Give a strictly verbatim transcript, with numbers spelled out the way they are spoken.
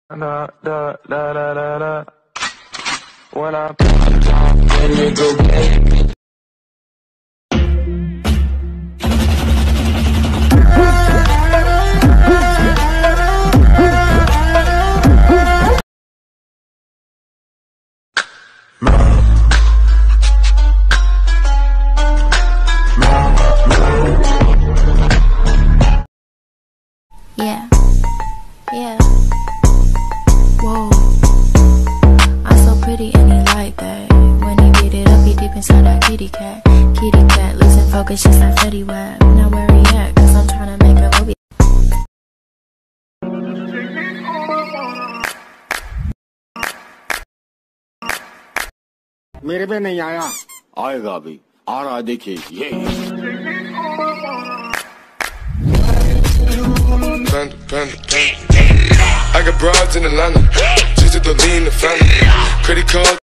Da, da, da, da, da, da. When I put on top, then you go baby. Yeah, yeah. Whoa, I'm so pretty and he like that. When he get it up, he deep inside that kitty cat. Kitty cat, losing focus just like Fetty Wap. Now where he at? Cause I'm tryna make a movie. मेरे पे नहीं आया आएगा भी आ रहा देखिए ये Panda, panda, panda. I got broads in Atlanta, just to the lean the family. Credit card.